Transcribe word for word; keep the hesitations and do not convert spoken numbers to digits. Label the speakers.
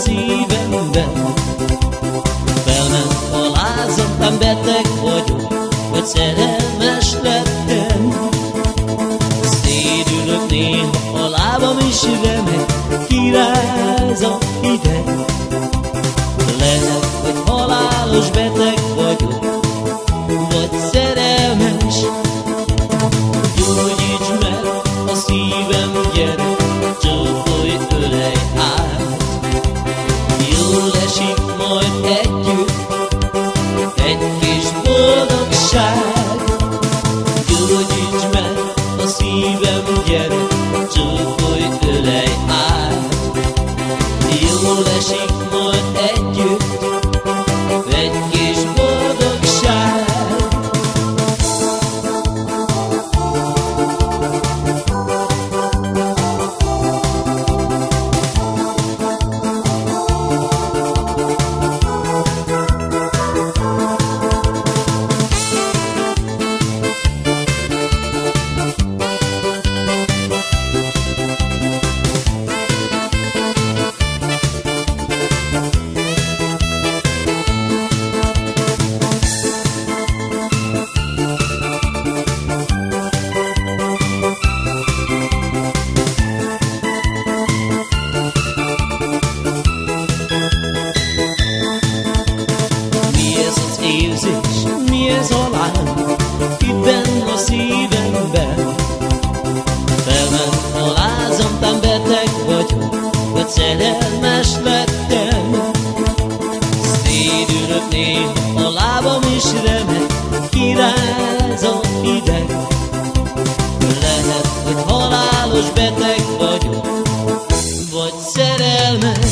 Speaker 1: szívemben. Felment a lázam, beteg vagyok, vagy szerelmes lettem. Szédülök néha, a lábam is remeg, kiráz a hideg. Lehet, hogy halálos beteg vagyok, vagy szerelmes. Gyógyíts meg a szívem, gyere, csókolj, ölej át. Jól esik majd együtt egy kis boldogság. Gyógyíts meg a szívem, gyere, csókolj, ölej át. Jól esik majd együtt egy kis boldogság. Mi ez a láng, itt benn a szívemben? Felment a lázam, tám beteg vagyok, vagy szerelmes lettem. Szédülök néha, a lábam is remeg, kiráz a hideg. Lehet, hogy halálos beteg vagyok, vagy szerelmes.